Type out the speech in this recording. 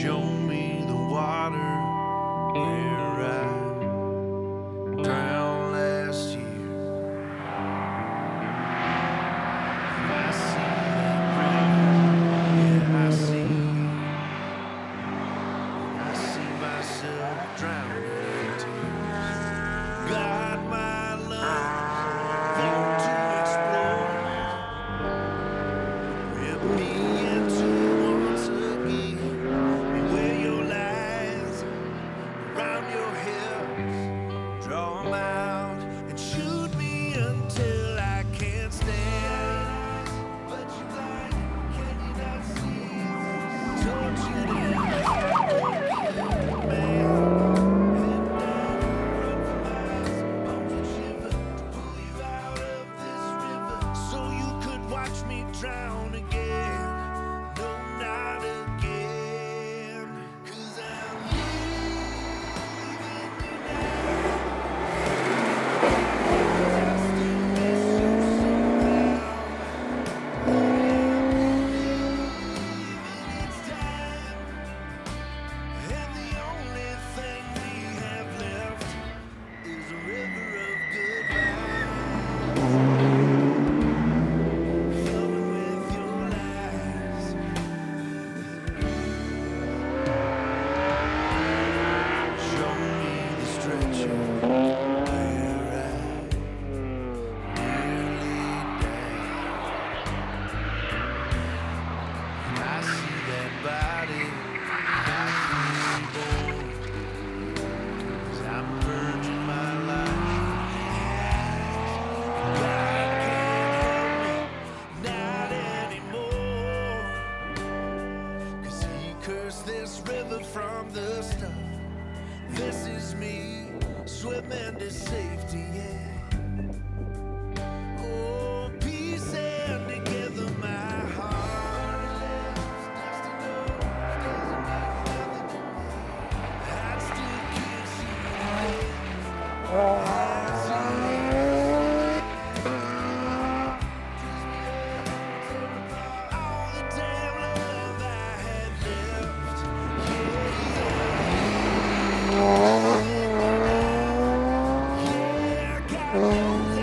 Show me the water where I drowned last year. I see that river, yeah, I see myself drowning in tears. God, my love, born to explore. Rip me into once again. Beware your lies around your hips. Draw 'em out and shoot me until I can't stand. But you blind, can you not see? Told you to watch me drown again. No, not again. 'Cause I'm leaving you now. I still miss you somehow. It's time. And the only thing we have left is a river of goodbye. This river from the start. This is me swimming to safety, yeah. Oh, peace and together my heart lives. I'd still kiss you all the damn love I had left. Yeah, God.